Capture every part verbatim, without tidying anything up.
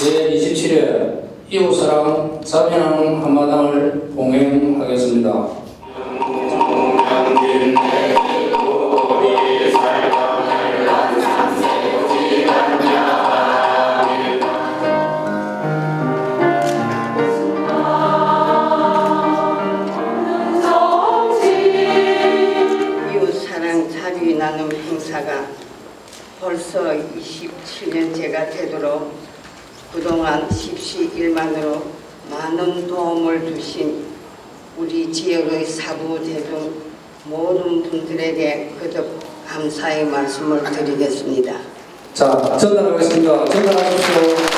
제이십칠 회 이웃사랑 자비나눔 한마당을 봉행하겠습니다. 이웃사랑 자비나눔 행사가 벌써 이십칠 년째가 되도록 그동안 십시일반으로 많은 도움을 주신 우리 지역의 사부대중 모든 분들에게 거듭 감사의 말씀을 드리겠습니다. 자, 전달하겠습니다. 전달하십시오.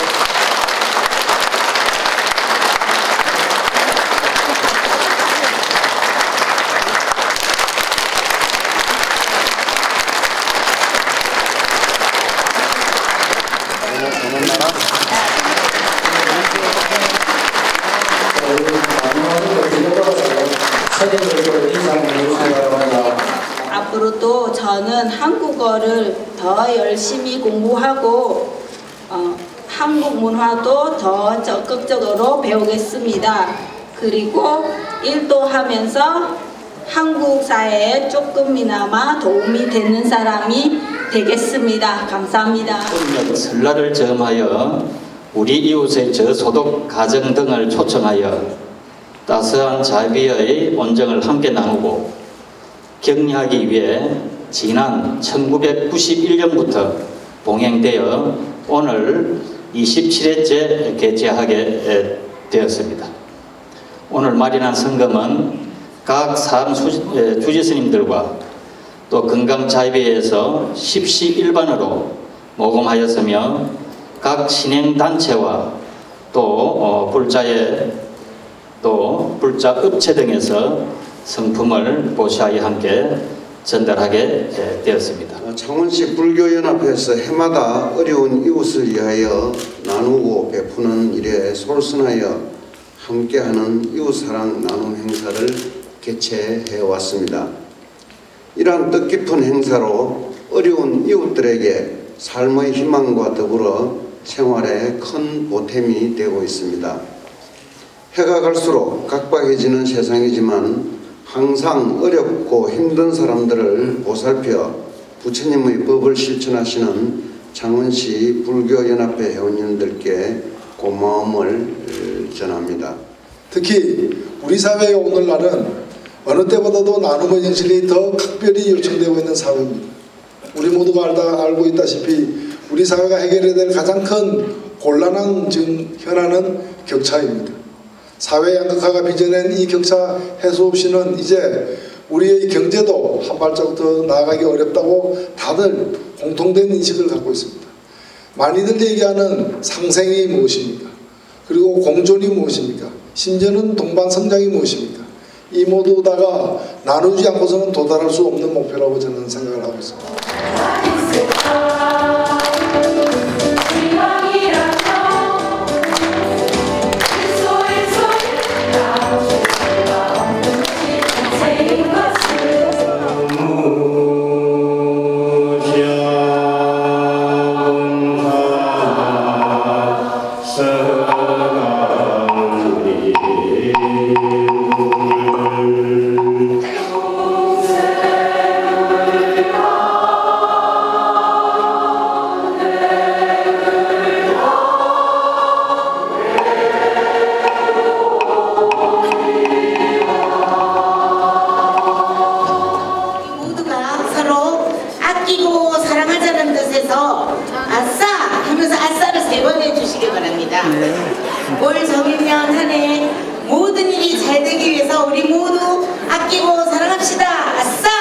앞으로도 저는 한국어를 더 열심히 공부하고 어, 한국 문화도 더 적극적으로 배우겠습니다. 그리고 일도 하면서 한국 사회에 조금이나마 도움이 되는 사람이 되겠습니다. 감사합니다. 설날을 점하여 우리 이웃의 저소득 가정 등을 초청하여 따스한 자비의 온정을 함께 나누고 격려하기 위해 지난 천구백구십일 년부터 봉행되어 오늘 이십칠 회째 개최하게 되었습니다. 오늘 마련한 성금은 각 사람 주지스님들과 또 건강자비회에서 십시일반으로 모금하였으며 각 신행단체와 또 어, 불자의 또 불자 업체 등에서 성품을 보시하여 함께 전달하게 되었습니다. 창원시 불교연합회에서 해마다 어려운 이웃을 위하여 나누고 베푸는 일에 솔선하여 함께하는 이웃사랑 나눔 행사를 개최해 왔습니다. 이러한 뜻깊은 행사로 어려운 이웃들에게 삶의 희망과 더불어 생활에 큰 보탬이 되고 있습니다. 해가 갈수록 각박해지는 세상이지만 항상 어렵고 힘든 사람들을 보살펴 부처님의 법을 실천하시는 창원시 불교연합회 회원님들께 고마움을 전합니다. 특히 우리 사회의 오늘날은 어느 때보다도 나눔의 정신이 더 각별히 요청되고 있는 사회입니다. 우리 모두가 알다, 알고 있다시피 우리 사회가 해결해야 될 가장 큰 곤란한 지금 현안은 격차입니다. 사회 양극화가 빚어낸 이 격차 해소 없이는 이제 우리의 경제도 한 발자국 더 나아가기 어렵다고 다들 공통된 인식을 갖고 있습니다. 많이들 얘기하는 상생이 무엇입니까? 그리고 공존이 무엇입니까? 심지어는 동반성장이 무엇입니까? 이 모두 다가 나누지 않고서는 도달할 수 없는 목표라고 저는 생각을 하고 있습니다. 올 정일년 한 해 모든 일이 잘 되기 위해서 우리 모두 아끼고 사랑합시다. 아싸!